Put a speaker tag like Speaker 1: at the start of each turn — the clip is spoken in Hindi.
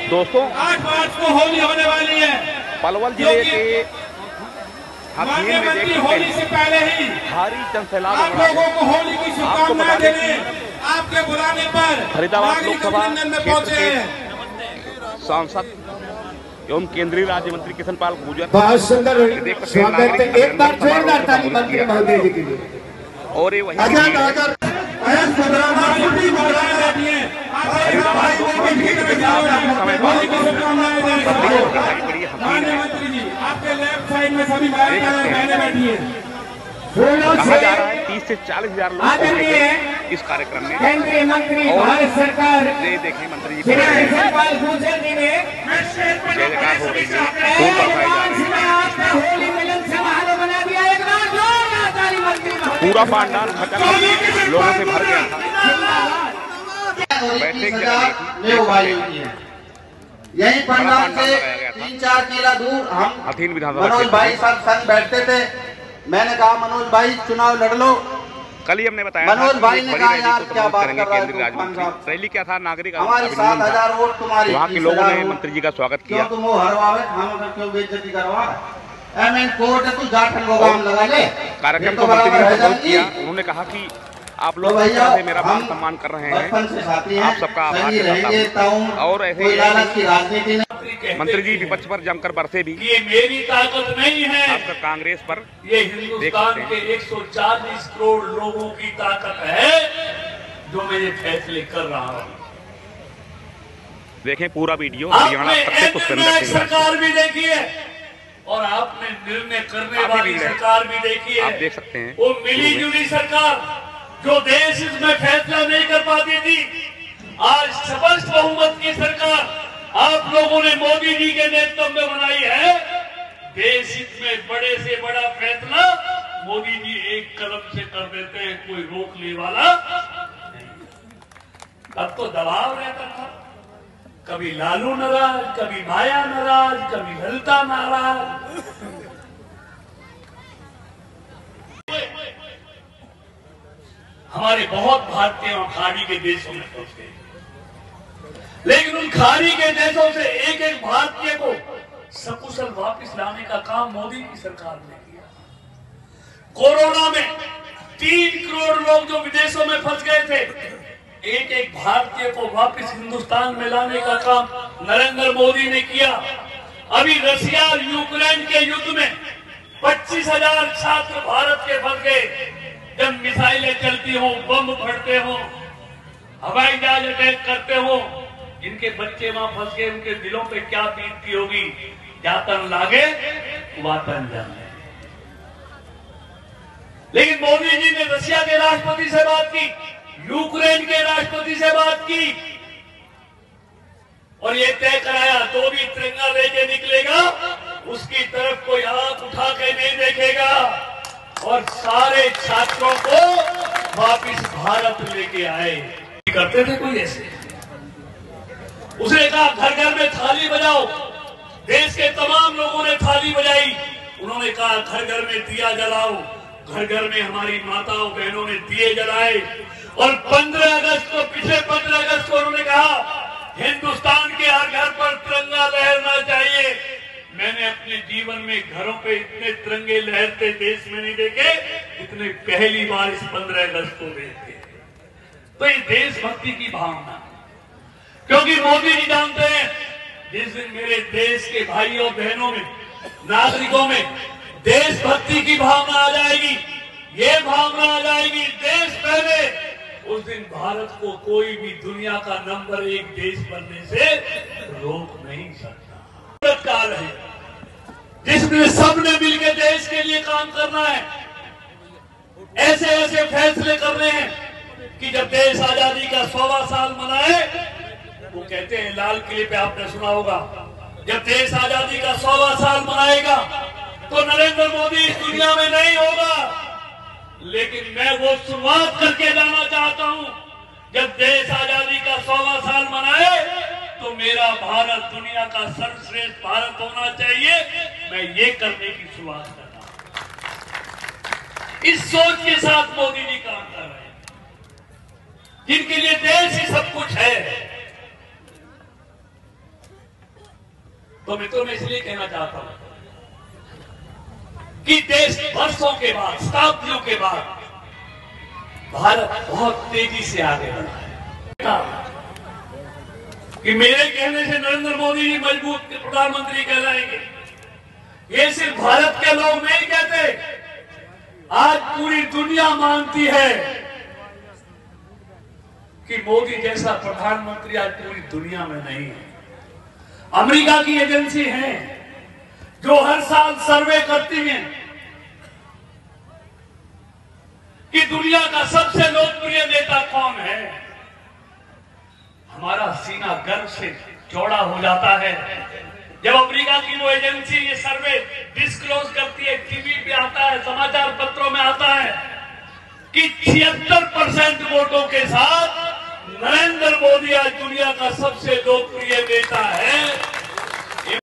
Speaker 1: दोस्तों
Speaker 2: 8 मार्च को होली होने वाली है।
Speaker 1: पलवल जिले के
Speaker 2: माननीय मंत्री होली से पहले ही
Speaker 1: भारी जनसैलाब
Speaker 2: आप लोगों को होली की शुभकामनाएं देने आपके बुलाने पर
Speaker 1: फरीदाबाद लोकसभा
Speaker 2: में पहुंचे हैं।
Speaker 1: सांसद एवं केंद्रीय राज्य मंत्री किशन पाल गुर्जर
Speaker 3: बहुत सुंदर स्वागत है। एक बार जोरदार ताली मंत्री महोदय जी के लिए।
Speaker 1: और ये वही
Speaker 2: आपके लेफ्ट साइड में सभी बहनें बैठी हैं।
Speaker 1: कहा जा रहा है 30 से 40 हजार लोग इस कार्यक्रम में।
Speaker 3: केंद्रीय मंत्री भारत सरकार
Speaker 1: ये देखें मंत्री जी
Speaker 3: किशन गुर्जर जी ने
Speaker 1: जय जयकार हो रही है।
Speaker 3: होली मिलन समारोह बना दिया। एक बार जोरदार ताली मंत्री महोदय।
Speaker 1: पूरा पंडाल खचाखच लोगों से भर गया था। बैठने की जगह नहीं थी।
Speaker 4: यही पंडाल से 3-4 किला दूर हम
Speaker 1: अधीन विधानसभा
Speaker 4: मनोज भाई साहब संग बैठते थे। मैंने कहा मनोज भाई चुनाव लड़ लो।
Speaker 1: कल ही हमने बताया
Speaker 4: मनोज भाई ने कहा यार क्या बात
Speaker 1: करेंगे
Speaker 4: कर रहा
Speaker 1: केंद्रीय राज्य मंत्री। रैली क्या था, नागरिक
Speaker 4: हमारी 7,000 वोट तुम्हारी।
Speaker 1: वहाँ के लोगों ने मंत्री जी का स्वागत किया।
Speaker 4: तुम वो हरवावे हम अगर क्यों बेइज्जती करवा कोर्ट है तू जाट गोगाम लगा ले।
Speaker 1: कार्यक्रम को मंत्री जी ने संबोधित किया। उन्होंने कहा कि आप लोग
Speaker 4: तो
Speaker 1: इस तरह से मेरा मान सम्मान कर रहे हैं, आप सबका आभार जताता हूं। और ऐसे ही मंत्री जी विपक्ष पर जमकर बरसे भी।
Speaker 2: ये मेरी ताकत नहीं है,
Speaker 1: आपका कांग्रेस पर
Speaker 2: ये हिंदुस्तान के 140 करोड़ लोगों की ताकत है जो मैं ये फैसले कर रहा हूँ।
Speaker 1: देखें पूरा वीडियो हरियाणा प्रत्येक
Speaker 2: सरकार भी देखी है और आपने निर्णय करने वाली सरकार भी देखी है।
Speaker 1: आप देख सकते हैं
Speaker 2: वो मिली जुली सरकार जो देश हित में फैसला नहीं कर पाती थी, आज स्पष्ट बहुमत की सरकार आप लोगों ने मोदी जी के नेतृत्व में बनाई है। देश हित में बड़े से बड़ा फैसला मोदी जी एक कदम से कर देते हैं, कोई रोकने वाला नहीं। अब तो दबाव रहता था, कभी लालू नाराज, कभी माया नाराज, कभी ललिता नाराज। हमारे बहुत भारतीय खाड़ी के देशों में फंस गए, लेकिन उन खाड़ी के देशों से एक एक भारतीय को सकुशल वापस लाने का काम मोदी की सरकार ने किया। कोरोना में 3 करोड़ लोग जो विदेशों में फंस गए थे, एक एक भारतीय को वापस हिंदुस्तान में लाने का काम नरेंद्र मोदी ने किया। अभी रशिया और यूक्रेन के युद्ध में 25,000 छात्र भारत के फंस गए। जब मिसाइलें चलती हो, बम फटते हो, हवाई जहाज अटैक करते हो, जिनके बच्चे वहां फंस गए उनके दिलों पे क्या बीतती होगी। जातन लागे वातन जाने। लेकिन मोदी जी ने रशिया के राष्ट्रपति से बात की, यूक्रेन के राष्ट्रपति से बात की और ये तय कराया तो भी तिरंगा लेके निकलेगा, उसकी तरफ कोई आंख उठा के नहीं देखेगा और सारे छात्रों को वापिस भारत लेके आए। करते थे कोई ऐसे? उसने कहा घर घर में थाली बजाओ। देश के तमाम लोगों ने थाली बजाई। उन्होंने कहा घर घर में दिया जलाओ। घर घर में हमारी माताओं बहनों ने दिए जलाए। और 15 अगस्त को, पिछले 15 अगस्त को उन्होंने कहा हिंदुस्तान के हर घर पर तिरंगा लहरना चाहिए। मैंने अपने जीवन में घरों पे इतने तिरंगे लहरते देश में नहीं देखे, इतने पहली बार इस 15 अगस्त को देखे। तो ये देशभक्ति की भावना, क्योंकि मोदी जी जानते हैं जिस दिन मेरे देश के भाइयों बहनों में, नागरिकों में देशभक्ति की भावना आ जाएगी, ये भावना आ जाएगी देश पहले, उस दिन भारत को कोई भी दुनिया का नंबर 1 देश बनने से रोक नहीं सकता। काल है जिसमें सबने मिलकर देश के लिए काम करना है। ऐसे ऐसे फैसले करने हैं कि जब देश आजादी का 100वां साल मनाए, वो कहते हैं लाल किले पे आपने सुना होगा, जब देश आजादी का 100वां साल मनाएगा तो नरेंद्र मोदी इस दुनिया में नहीं होगा। लेकिन मैं वो शुरुआत करके जाना चाहता हूं, जब देश आजादी का 100वां साल मनाए तो मेरा भारत दुनिया का सर्वश्रेष्ठ भारत होना चाहिए। मैं ये करने की शुरुआत कर रहा हूं। इस सोच के साथ मोदी जी काम कर रहे हैं, जिनके लिए देश ही सब कुछ है। तो मित्रों मैं इसलिए कहना चाहता हूं कि देश वर्षों के बाद, शताब्दियों के बाद भारत बहुत तेजी से आगे बढ़ा है कि मेरे कहने से नरेंद्र मोदी जी मजबूत प्रधानमंत्री कहलाएंगे। ये सिर्फ भारत के लोग नहीं कहते, आज पूरी दुनिया मानती है कि मोदी जैसा प्रधानमंत्री आज पूरी दुनिया में नहीं है। अमेरिका की एजेंसी है जो हर साल सर्वे करती है कि दुनिया का सबसे लोकप्रिय नेता कौन है। हमारा सीना गर्व से चौड़ा हो जाता है जब अमेरिका की वो एजेंसी ये सर्वे डिस्क्लोज करती है, टीवी पे आता है, समाचार पत्रों में आता है कि 76% वोटों के साथ नरेंद्र मोदी आज दुनिया का सबसे लोकप्रिय